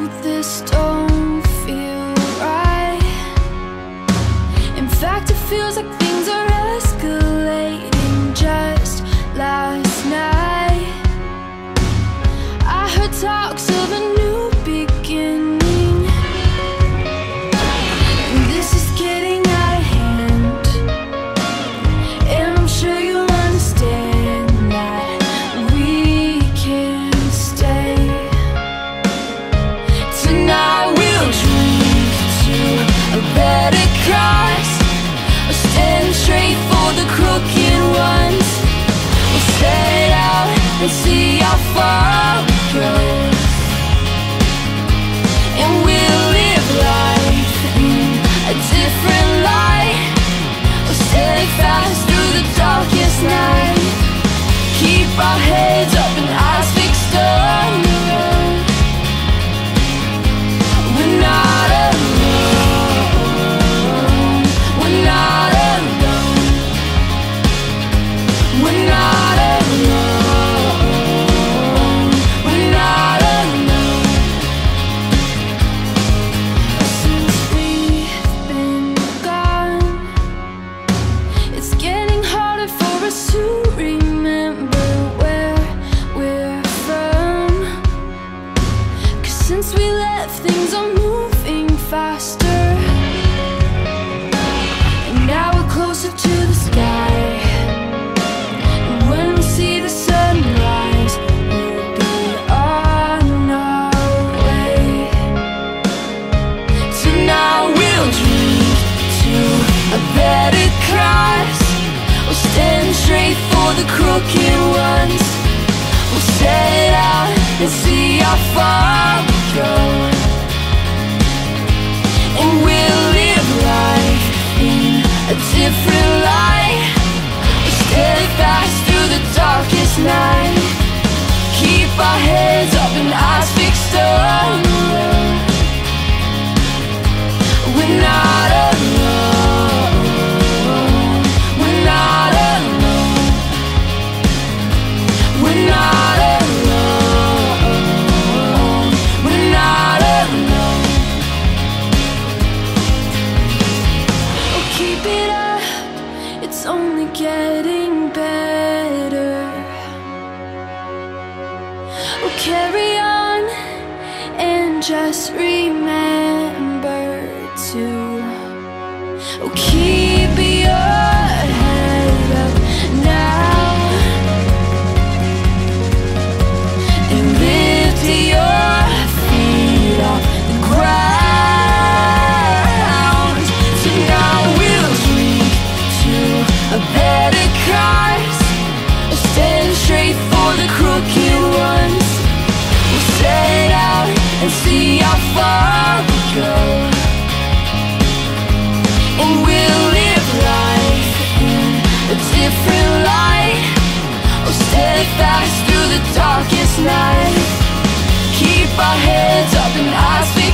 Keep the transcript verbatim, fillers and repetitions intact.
know this don't feel right. In fact, it feels like things are escalating. Just last night I heard talks of a new beginning, and this is getting out of hand. And I'm sure you'll understand that we can't stay. Tonight we'll drink to a better cause. We'll stand straight for the crooked ones. We'll set out and see how far we go. And we'll live life in a different light. We'll stay fast through the darkest night. Keep our heads up and eyes fixed on the road. We're not alone. We're not alone. We're not alone. We're not alone. Since we've been gone, it's getting harder for us to remember where we're from. 'Cause since we left, things are moving faster, and now we're closer to the sky. And when we see the sunrise, we'll be on our way. Tonight we'll drink to a better cause. We'll stand straight for the crooked ones. We'll set out and see how far we go. And we'll live life in a different light. We'll stay fast through the darkest night. Keep our heads up and eyes fixed on the road. We're not alone. We're not alone. We're not alone. We're not alone. Oh, keep it up, it's only getting better. Oh, carry on and just remember to oh, keep your head up now and lift your feet off the ground. Tonight we'll drink to a better cause. We'll stand straight for the crooked ones. We'll set out and see how far we go. And we'll live life in a different light. We'll stay fast through the darkest night. Keep our heads up and eyes fixed